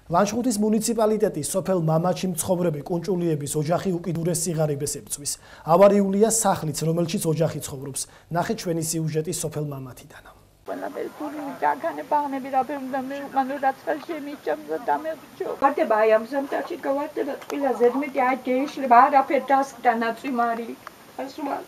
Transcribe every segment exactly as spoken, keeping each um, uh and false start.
ლანჩხუთის მუნიციპალიტეტის სოფელ მამაჩი მცხოვრები კუნჭულიების ოჯახი უკიდურეს სიღარიბეს ებწვის. ავარიულია სახლიც, რომელშიც ოჯახი ცხოვრობს. ნახეთ ჩვენი სიუჟეტი სოფელ მამათიდან. ვარდება აი ამ ზამთარში გავარდება ყველა ზედმეტი აი გეიშლება არაფერ დასკდა ნაწვიმარი ასულად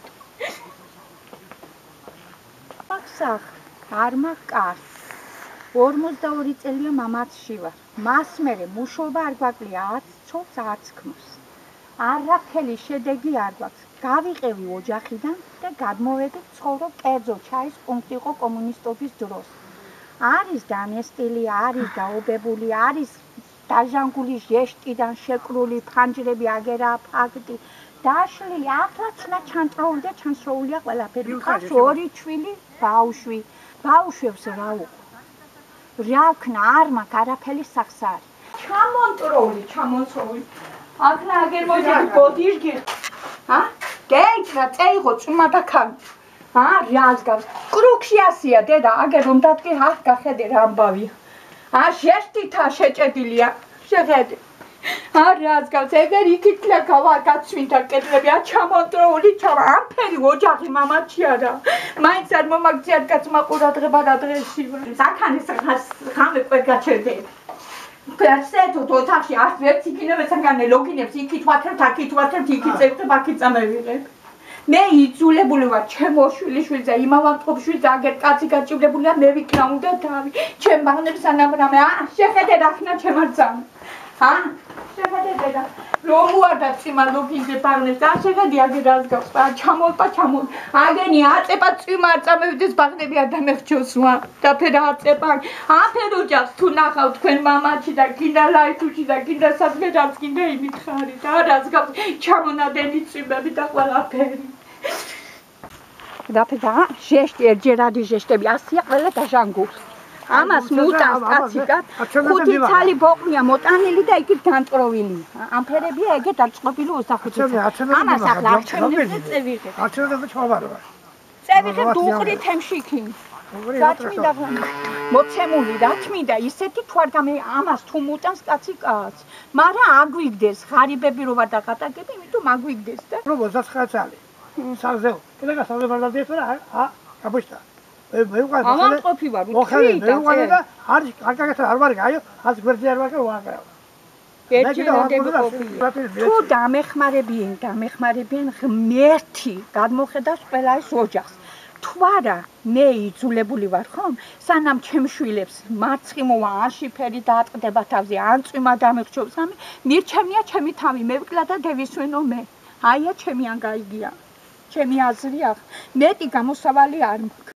მაქსახ არ მაკას ორმოცდაორი წელია მამაცში ვარ მას მერე მუშობა არ გვაკლია არც ცოლს არც ქმარს არაფერი შედეგი არ გვაქვს გავიყევი ოჯახიდან და გადმოვედი ცხოვრობ კერძო ჩაის პუნქტი იყო კომუნისტობის დროს არის დამესტილი არის დაობებული არის დაჟანგული ჟეშტიდან შეკრული ფანჯრები აგერა ფაქტი დაშლილი ახლაც და ჩანტროული და ჩანსროულია ყველაფერი ხარს ორი ჩვილი ბავშვი ბავშვებს რა უყო რა ქნა არ მაქვს არაფერი სახსარი ჩამონტროული ჩამონტროული აქნა აგერ მოძიდი ბოდიშგი ა გეიქნა წეიღო წმადაკან ა რას გავს კრუქში ასია დედა აგერ რომ დადგე აქ გახედე რა ამბავია ა ჟესტითა შეჭედილია შეხედე ა რას გავს ეგერ იქითლა გავა გაცვინდა კედლები ა ჩამონტროული ჩამა ამფერი ოჯახი მამაჩია რა მაინც არ მომაგწიათ კაცმა ყურადღება რა დღეში საქანის ხამე ყვეგაჩერდე Persetu ოთახში არც ვერც იქინებს საგანე ლოგინებს იქით ვაქრებთ აქით ვაქრებთ იქით წევთ აქით წამევიღებ მე იძულებული ვარ ჩემო შვილიშვილზე იმავანტყოფ შვილზე აგერ კაცი გაჭირებულია მე ვიქნა უნდა თავი ჩემ ბაღნებს ანაბრამე ა შეხედე რახნა ჩემარცამ ა შეხედე დედა რომ უარდა წიმა ლოგინზე ბაღნებს და შეხედე აგერ რას გავს და ჩამოლპა ჩამოლ აგენი აწეპა წიმა არ წამევიდეს ბაღნები არ დამეხჩოსვა დაფერა აწეპა აფეროჯას თუ ნახავ თქვენ მამაჩი და კიდე ლაითუში და კიდე სადმე რაც კიდე იმითხარი და რას გავს ჩამონადენი წვიმები და ყველაფერი დაფერა ჟეშტი ერჯერადი ჟეშტები ასია ყველა დაჟანგულს ამას მუტანს კაციკად ხუთი ცალი ბოყნია მოტანილი და იქით განტროვილი ამფერებია ეგეთ დაწყობილი ოცდახუთი ამას ახლა არჩევნებზე წევიღებ არჩევნებზე ჩავაბარება წევიღებ უყრი თემშიქი გაჩმინდა მოცემული რა ჩმინდა ისეთი თუ არ გამე ამას თუ მუტანს კაცი კაც მაგრამ აგვიგდეს ღარიბები რო ვარ და გატაკები იმიტომ აგვიგდეს და რო ოცდათხმეტ წელი საზეო კიდე გასავლე ბარდადეს რა ა აბუშტა მე ვიყავ ამაყოფი ვარ უთხრი და და არის კარგად არ ვარ გაიო ას გვერდზე არ ვარ ვაგრავ თუ დამეხმარებიან დამეხმარებიან ღმერთი გადმოხედავს ყველა ის ოჯახს თუ არა მე იძულებული ვარ ხომ სანამ ჩემ შვილებს მარცხი მოვა ან შიფერი დაატყდება თავზე ან წვიმა დამეხჩობს ამი მირჩევნია ჩემი თავი მე ვკლა და დევისვენო მე აია ჩემი ან გაიგია ჩემი აზრია მეტი გამოსავალი არ